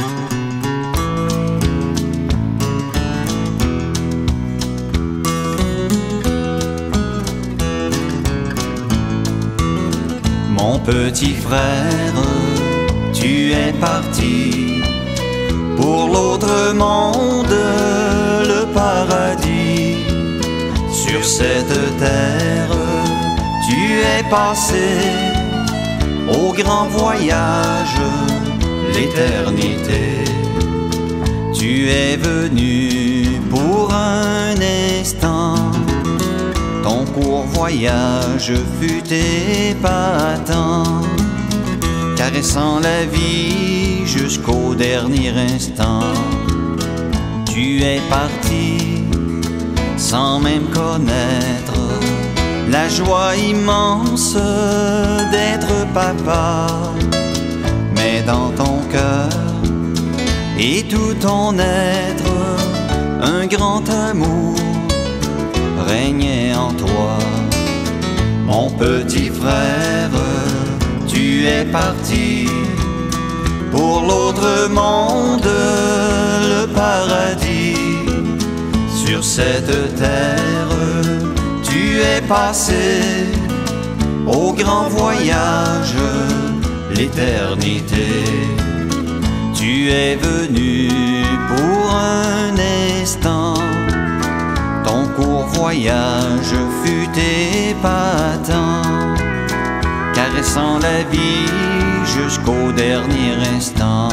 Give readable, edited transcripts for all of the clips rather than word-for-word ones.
Mon petit frère, tu es parti pour l'autre monde, le paradis. Sur cette terre, tu es passé au grand voyage, l'éternité. Tu es venu pour un instant, ton court voyage fut épatant, caressant la vie jusqu'au dernier instant. Tu es parti sans même connaître la joie immense d'être papa. Mais dans ton cœur et tout ton être, un grand amour régnait en toi. Mon petit frère, tu es parti pour l'autre monde, le paradis. Sur cette terre, tu es passé au grand voyage, l'éternité. Tu es venu pour un instant, ton court voyage fut épatant, caressant la vie jusqu'au dernier instant.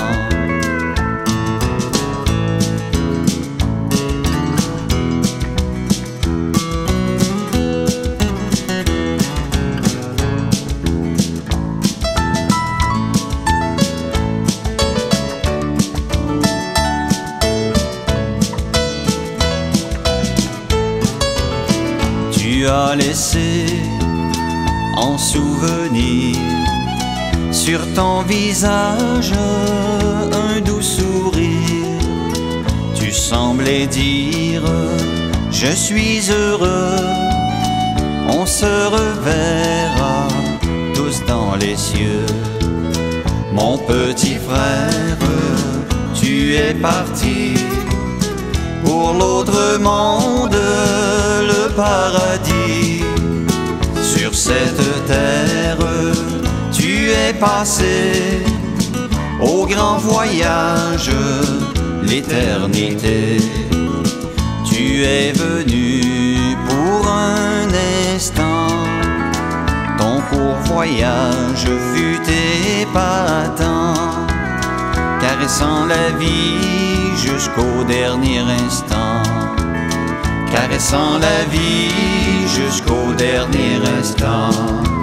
Tu as laissé en souvenir sur ton visage un doux sourire. Tu semblais dire: je suis heureux, on se reverra tous dans les cieux. Mon petit frère, tu es parti pour l'autre monde, le paradis. Sur cette terre, tu es passé au grand voyage, l'éternité. Tu es venu pour un instant, ton court voyage fut épatant, caressant la vie jusqu'au dernier instant, caressant la vie jusqu'au dernier instant.